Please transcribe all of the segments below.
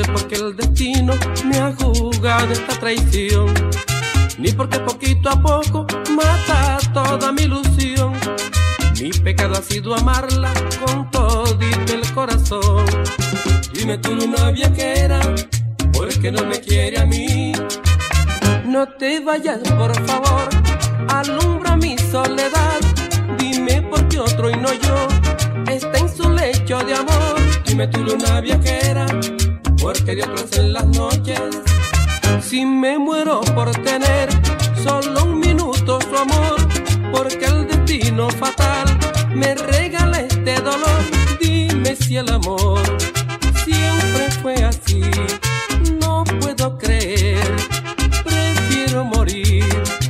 por qué el destino me ha jugado esta traición, ni porque poquito a poco mata toda mi ilusión. Mi pecado ha sido amarla con todito el corazón. Dime tú, luna viajera, ¿por qué no me quiere a mí? No te vayas, por favor, alumbra mi soledad. Dime por qué otro y no yo está en su lecho de amor. Dime tú, luna viajera, ¿por qué de otros en las noches? Si me muero por tener solo un minuto su amor, porque el destino fatal me regala este dolor. Dime si el amor siempre fue así. No puedo creer, prefiero morir.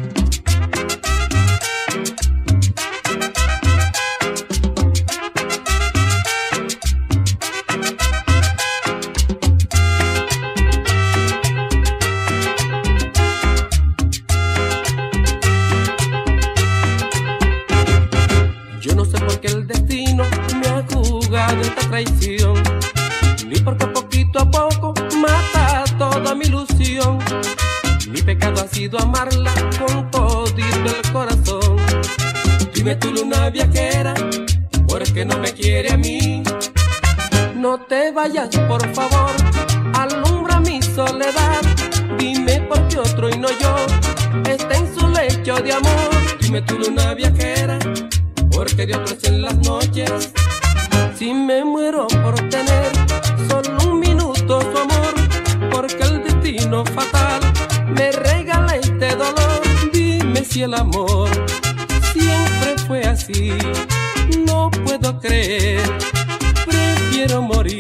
Yo no sé por qué el destino me ha jugado esta traición, ni porque poquito a poco mata toda mi ilusión. Mi pecado ha sido amarla con todito el corazón. Dime tú, luna viajera, ¿por qué no me quiere a mí? No te vayas, por favor, alumbra mi soledad. Dime por qué otro y no yo está en su lecho de amor. Dime tú, luna viajera, porque de otros en las noches. Si me muero por tener solo un minuto su amor, porque el destino fatal me regala este dolor. Dime si el amor siempre fue así. No puedo creer, prefiero morir.